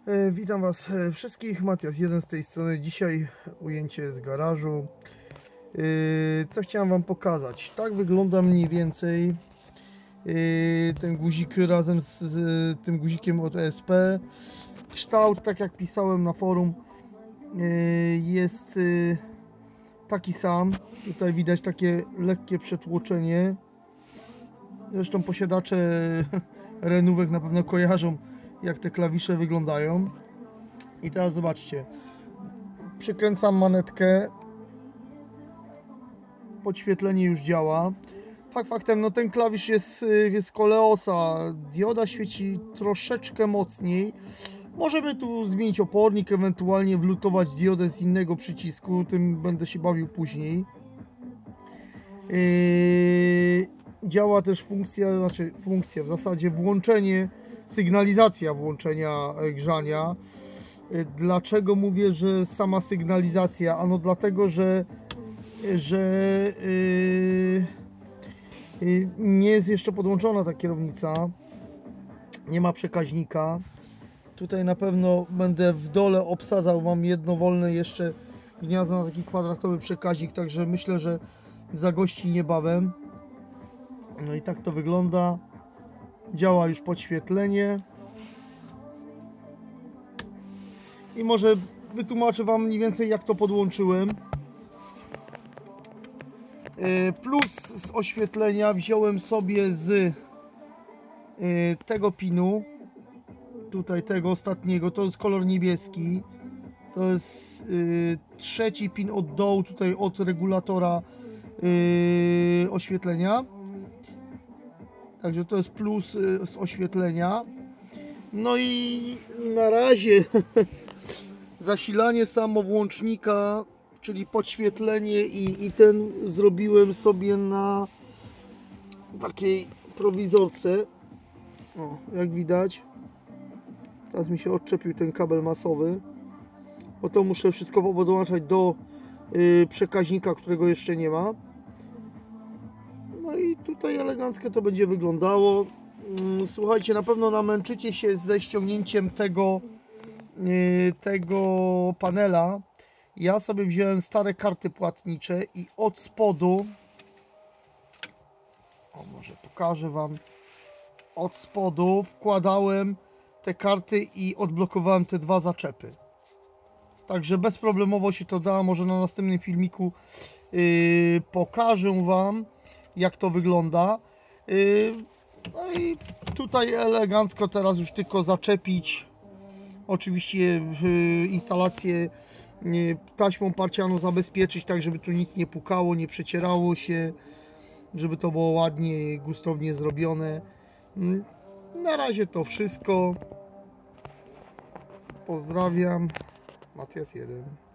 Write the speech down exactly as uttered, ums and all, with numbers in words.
E, Witam Was e, wszystkich, Matias jeden z tej strony. Dzisiaj ujęcie z garażu. E, Co chciałem Wam pokazać? Tak wygląda mniej więcej e, ten guzik razem z, z tym guzikiem od E S P. Kształt, tak jak pisałem na forum, e, jest e, taki sam. Tutaj widać takie lekkie przetłoczenie. Zresztą posiadacze renówek na pewno kojarzą, jak te klawisze wyglądają. I teraz zobaczcie, przykręcam manetkę, podświetlenie już działa. Fakt faktem, no ten klawisz jest z Koleosa, dioda świeci troszeczkę mocniej. Możemy tu zmienić opornik, ewentualnie wlutować diodę z innego przycisku, tym będę się bawił później. Yy, działa też funkcja, znaczy funkcja, w zasadzie włączenie, sygnalizacja włączenia grzania. Dlaczego mówię, że sama sygnalizacja? Ano dlatego, że, że yy, yy, nie jest jeszcze podłączona ta kierownica, nie ma przekaźnika. Tutaj na pewno będę w dole obsadzał, mam jedno wolne jeszcze gniazdo na taki kwadratowy przekaźnik, także myślę, że zagości niebawem. No i tak to wygląda. Działa już podświetlenie. I może wytłumaczę Wam mniej więcej, jak to podłączyłem. Plus z oświetlenia wziąłem sobie z tego pinu, tutaj tego ostatniego, to jest kolor niebieski. To jest trzeci pin od dołu, tutaj od regulatora oświetlenia. Także to jest plus z oświetlenia. No i na razie zasilanie samowłącznika, czyli podświetlenie i, i ten zrobiłem sobie na takiej prowizorce. O, jak widać. Teraz mi się odczepił ten kabel masowy, bo to muszę wszystko podłączać do yy, przekaźnika, którego jeszcze nie ma. No i tutaj elegancko to będzie wyglądało. Yy, słuchajcie, na pewno namęczycie się ze ściągnięciem tego tego panela. Ja sobie wziąłem stare karty płatnicze i od spodu, o może pokażę Wam, od spodu wkładałem te karty i odblokowałem te dwa zaczepy. Także bezproblemowo się to da. Może na następnym filmiku yy, pokażę Wam, jak to wygląda. Yy, no i tutaj elegancko teraz już tylko zaczepić. Oczywiście instalację taśmą parcianą zabezpieczyć, tak żeby tu nic nie pukało, nie przecierało się, żeby to było ładnie, gustownie zrobione. Na razie to wszystko. Pozdrawiam. Matias jeden.